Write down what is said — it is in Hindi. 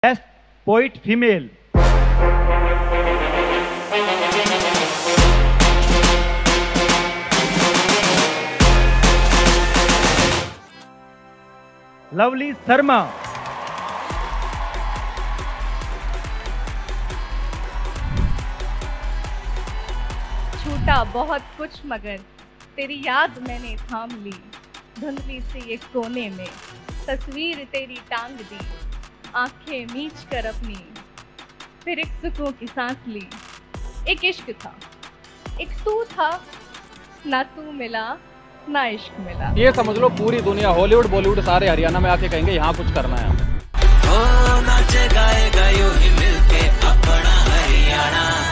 Best poet female. Lovely Sharma. छूटा बहुत कुछ मगर तेरी याद मैंने थाम ली, धुंधली से ये कोने में तस्वीर तेरी टांग दी, आंखें मीच कर अपनी फिर एक सुकून की सांस ली। एक इश्क था, एक तू था, ना तू मिला ना इश्क मिला। ये समझ लो पूरी दुनिया हॉलीवुड बॉलीवुड सारे हरियाणा में आके कहेंगे यहाँ कुछ करना है। नाचे गाएगा यूं ही मिलके अपना हरियाणा।